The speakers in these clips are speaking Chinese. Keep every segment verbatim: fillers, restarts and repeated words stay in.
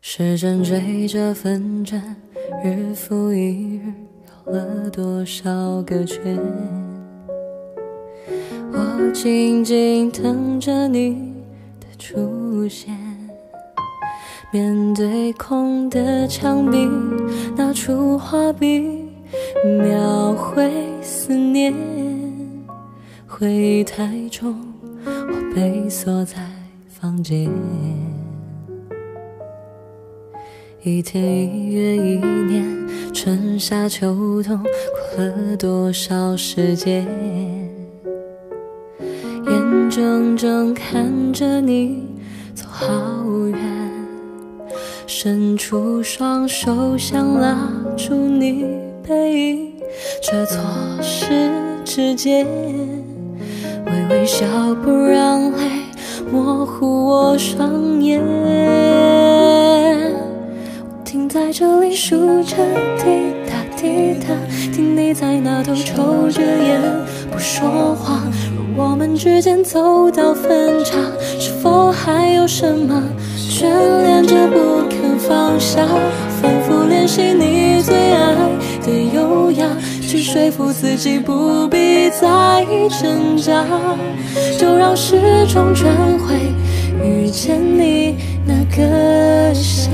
时针追着分针，日复一日，绕了多少个圈？我静静等着你的出现，面对空的墙壁，拿出画笔，描绘思念。回忆太重，我被锁在房间。一天一月一年，春夏秋冬，过了多少时间？眼睁睁看着你走好远，伸出双手想拉住你背影，却错失指尖。微微笑不让泪模糊我双眼，停在这里数着滴答滴答，听你在那头抽着烟不说话。若我们之间走到分岔，是否还有什么眷恋着不肯放下？反复练习你最爱的优雅，去说服自己不必再挣扎，就让时钟转回遇见你那个夏。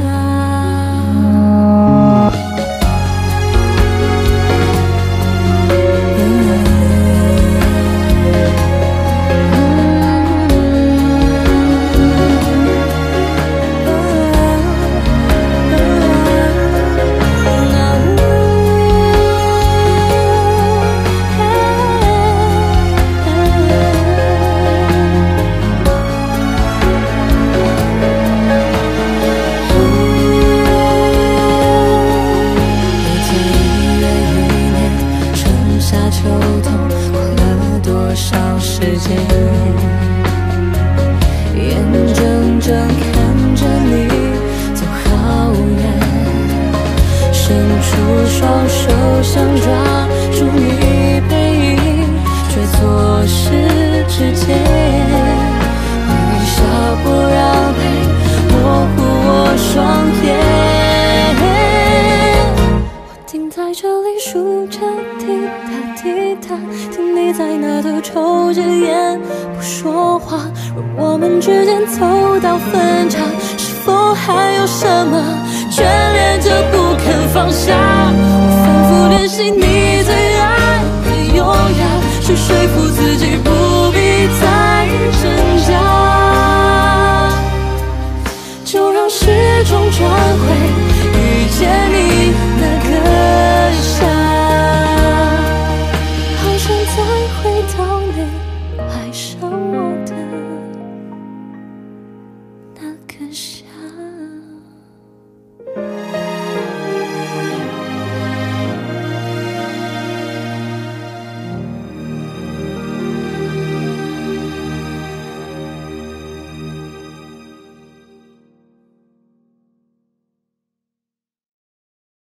秋冬过了多少时间？眼睁睁看着你走好远，伸出双手想抓住你背影，却错失指尖。微微笑不让泪模糊我双眼，我停在这里数着滴答滴答，听你在那头抽着烟不说话。若我们之间走到分岔，是否还有什么眷恋着不肯放下？我反复练习你最爱的优雅，去说服自己不必再挣扎，就让时钟转回遇见你那个夏。好想再回到你爱上我。